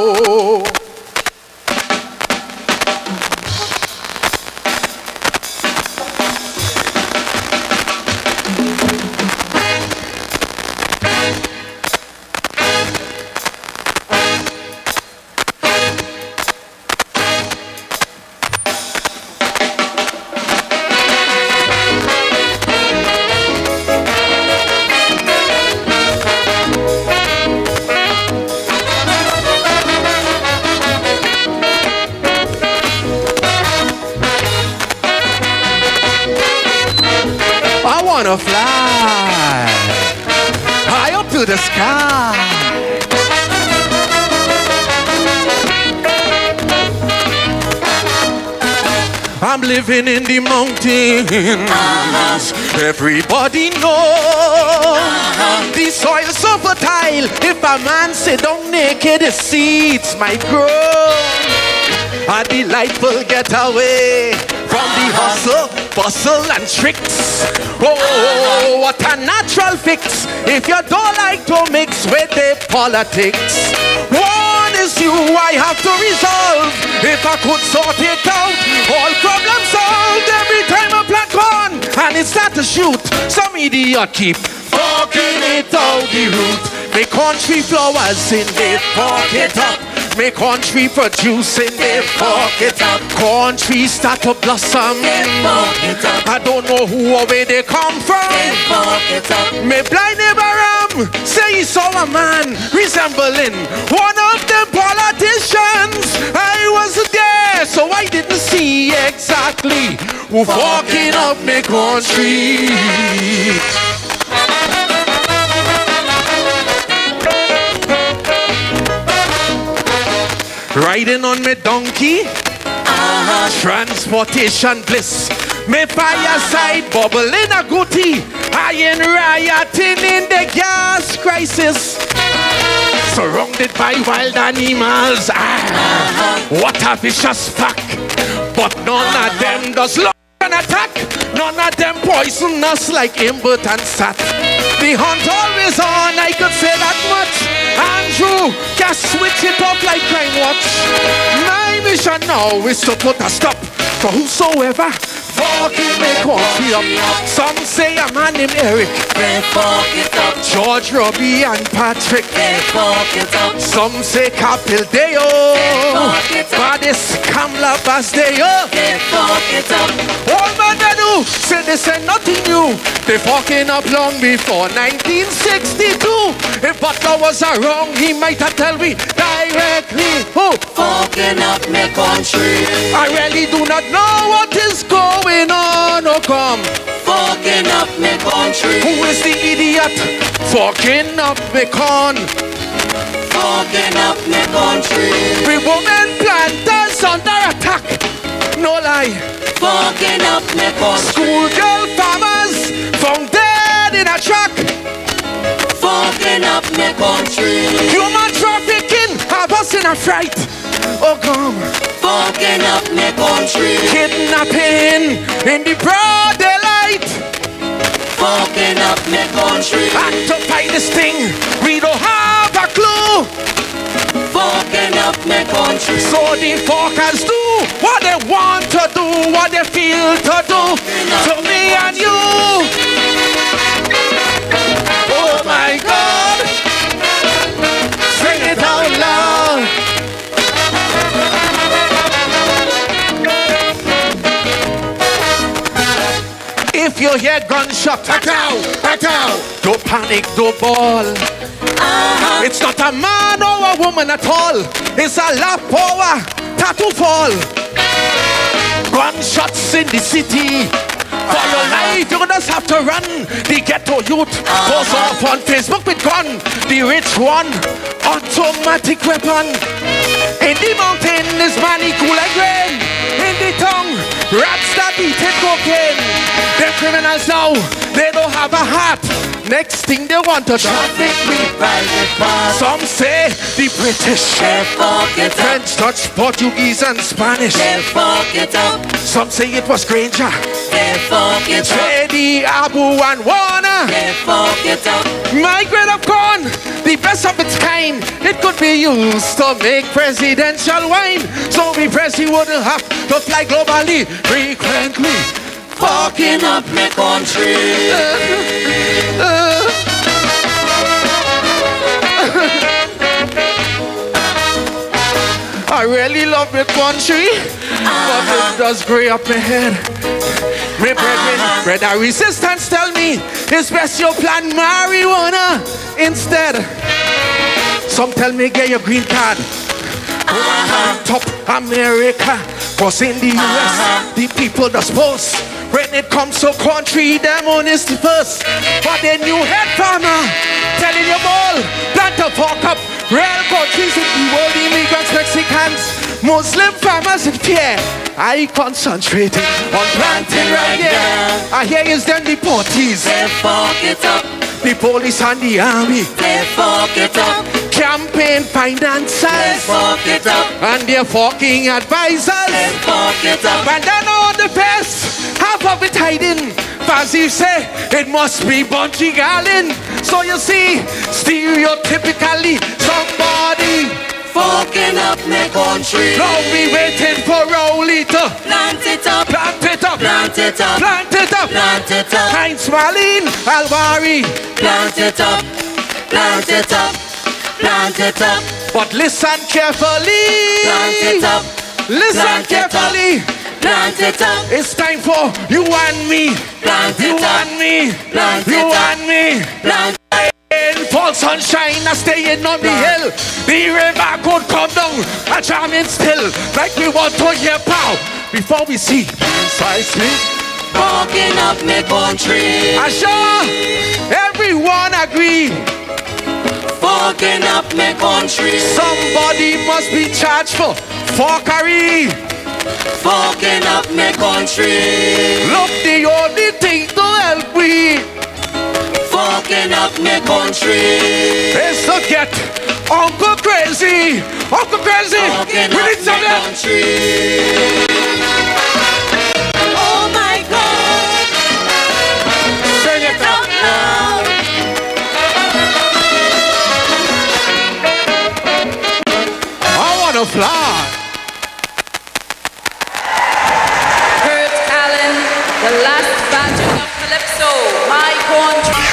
Wanna fly high up to the sky. I'm living in the mountains. Everybody knows the soil so fertile. If a man sit down naked, the seeds might grow. A delightful getaway from the hustle, bustle, and tricks. Oh, what a natural fix if you don't like to mix with the politics. One is you I have to resolve. If I could sort it out, all problems solved. Every time I plant corn and it start to shoot, some idiot keep fucking it out the root. Make country flowers in the pocket up. Make country produce in the pocket up. Country start to blossom. I don't know who or where they come from. Me blind neighbor say he saw a man resembling one of them politicians. I was there, so I didn't see exactly who fucking up me country. Riding on me donkey, transportation bliss. Me fireside bubbling a goodie. I ain't rioting in the gas crisis. Surrounded by wild animals. What a vicious pack. But none of them does look an attack. None of them poison us like Imbert and Sat. The hunt always on, I could say that much. Andrew, just switch it up like Crime Watch. My mission now is to put a stop for whosoever fucking make country up. Some say a man named Eric, George, Robbie, and Patrick. Some say Capildeo, Badis, Kamla, Basdeo. All man they do say they say nothing new. They fucking up long before 1962. If Butler was wrong, he might have tell me directly. Who fucking up my country? I really do not know what is going on. Oh come, fucking up my country. Who is the idiot fucking up my con? Fucking up my country. We women planters under attack. No lie. Fucking up my country. Schoolgirl farmers found dead in a truck. Fucking up my country. Human trafficking have us in a fright. Oh come, fucking up my country. Kidnapping in the broad daylight. Fucking up my country. And to fight this thing, we don't have a clue. Fucking up my country. So the fuckers do what they want to do, what they feel to do to me and you. Oh my God, sing it out loud. If you hear gunshot, don't panic, don't ball. It's not a man or a woman at all. It's a lap power tattoo fall. Gunshots in the city. For your life, you just have to run. The ghetto youth goes off on Facebook with gun. The rich one, automatic weapon. In the mountain is money cool like rain. In the tongue, rats that eat cocaine. They're criminals now, they don't have a heart. Next thing they want to Traffic with private parts. some say the British, They fuck it up. French, Dutch, Portuguese and Spanish. They fuck it up. Some say it was Granger, They fuck it up. Teddy, Abu and Warner. They fuck it up. My grade of corn, the best of its kind. It could be used to make presidential wine. So the president wouldn't have to fly globally frequently. Fucking up my country. I really love my country, but it does grey up my head. My brother resistance tell me it's best you plant marijuana instead. Some tell me get your green card. Top America, cause in the US, the people that's supposed. When it comes to country, them on is the first. But the new head farmer telling you all, plant a fuck up. Real countries in the world, immigrants, Mexicans, Muslim farmers in fear. I concentrating on planting right here. I hear it's them the parties, They fuck it up. the police and the army, They fuck it up. campaign They financiers, fuck it up. and their fucking They advisors. fuck it up. And then all the best, half of it hiding. Fazzy say it must be Bunty Garlin. So you see, stereotypically, somebody Fucking up my country. don't be waiting for Rowley to Plant it up. plant it up, Plant it up. plant it up. Plant it up. Heinz Marlene, Alvari. Plant it up. Plant it up. Plant it up. But listen carefully. Plant it up. Listen Plant it up. carefully. Plant it up. It's time for you and me. Plant You it up. and me. Plant You it up. and me. Plant In full sunshine, I staying on the hill. The river could come down, a jamming still, like we want to hear pow. Before we see precisely, fucking up my country. I sure everyone agree. Fucking up my country. Somebody must be charged for fuckery. Fucking up my country. Look, the only thing to help we Fucking up my country. is to get Uncle Crazy. Uncle Crazy, Fucking we up need some my help. country. Oh my God. Sing it Up now. I wanna fly. Kurt Allen, the last Banjo of Calypso, My Country.